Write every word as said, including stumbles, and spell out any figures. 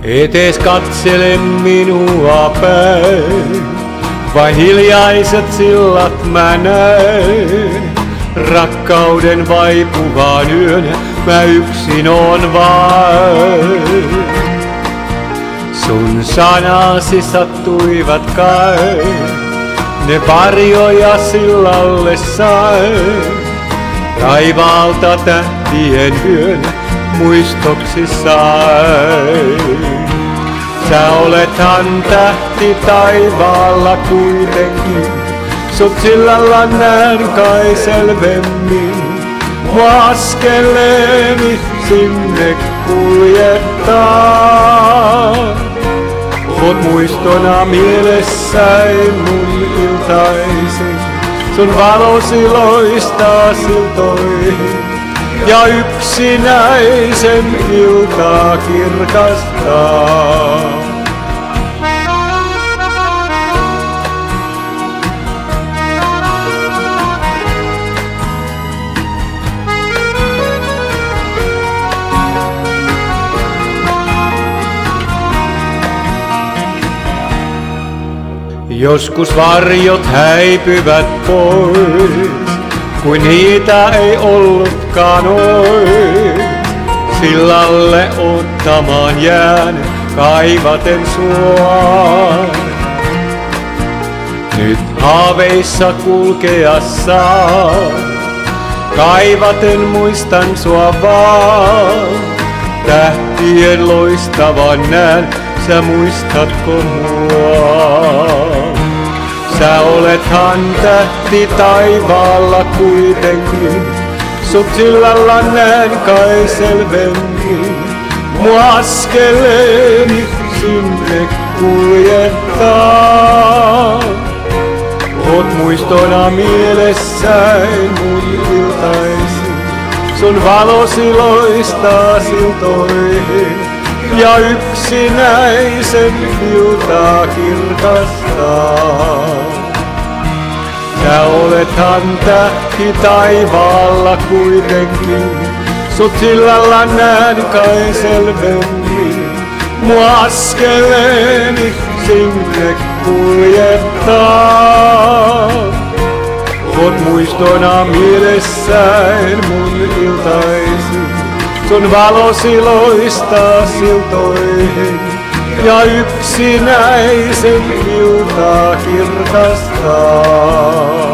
Etes katsele minua päin, vain hiljaiset sillat mä näen. Rakkauden vaipuvaan yön mä yksin oon vain. Sun sanasi sattuivat kai, ne varjoja sillalle sain. Taivaalta tähtien yön muistoksi sain. Sä olethan tähti taivaalla kuitenkin, sut sillalla näen kai selvemmin. Mua askeleeni sinne kuljettaa, oot muistona mielessäin mun iltaisin. Sun valosi loistaa siltoihin ja yksinäisen iltaa kirkastaa. Joskus varjot häipyvät pois, kuin niitä ei ollutkaan ois. Sillalle ottamaan jään, kaivaten sua. Nyt haaveissa kulkea saan, kaivaten muistan sua vaan. Tähtien loistavan näen, sä muistatko mua? Sä olethan tähti taivaalla kuitenkin, sut sillalla näen kai selvemmin. Mua askeleeni sinne kuljettaa, oot muistona mielessäin mun iltaisin. Sun valosi loistaa siltoihin ja yksinäisen iltaa kirkastaa. Sä olethan tähti taivaalla kuitenkin, sut sillalla näen kai selvemmin. Mua askeleeni sinne kuljettaa, oot muistona mielessäin mun iltaisin. Sun valosi loistaa siltoihin ja yksinäisen iltaa kirkastaa.